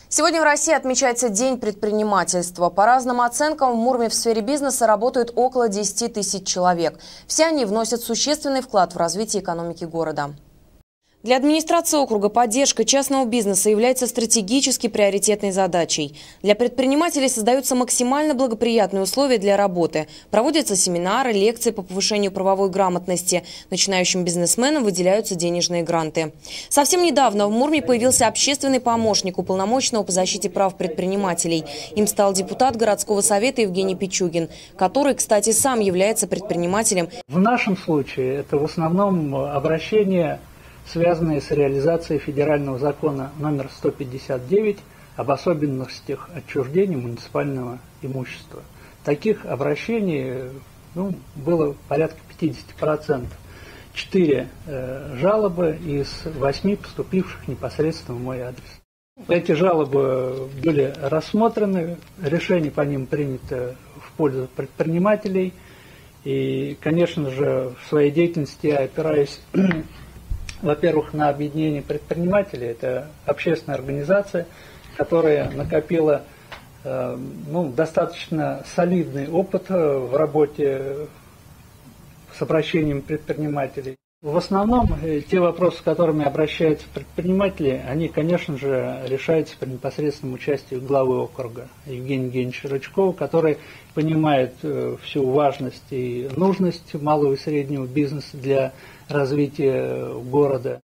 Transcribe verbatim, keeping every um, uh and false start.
Сегодня в России отмечается День предпринимательства. По разным оценкам, в Мурме в сфере бизнеса работают около десяти тысяч человек. Все они вносят существенный вклад в развитие экономики города. Для администрации округа поддержка частного бизнеса является стратегически приоритетной задачей. Для предпринимателей создаются максимально благоприятные условия для работы. Проводятся семинары, лекции по повышению правовой грамотности. Начинающим бизнесменам выделяются денежные гранты. Совсем недавно в Мурме появился общественный помощник уполномоченного по защите прав предпринимателей. Им стал депутат городского совета Евгений Пичугин, который, кстати, сам является предпринимателем. В нашем случае это в основном обращение, связанные с реализацией федерального закона номер сто пятьдесят девять об особенностях отчуждения муниципального имущества. Таких обращений ну, было порядка пятидесяти процентов. Четыре э, жалобы из восьми поступивших непосредственно в мой адрес. Эти жалобы были рассмотрены, решение по ним принято в пользу предпринимателей. И, конечно же, в своей деятельности я опираюсь во-первых, на объединение предпринимателей. Это общественная организация, которая накопила э, ну, достаточно солидный опыт в работе с обращением предпринимателей. В основном э, те вопросы, с которыми обращаются предприниматели, они, конечно же, решаются при непосредственном участии главы округа Евгения Евгеньевича Рычкова, который понимает э, всю важность и нужность малого и среднего бизнеса для развития города.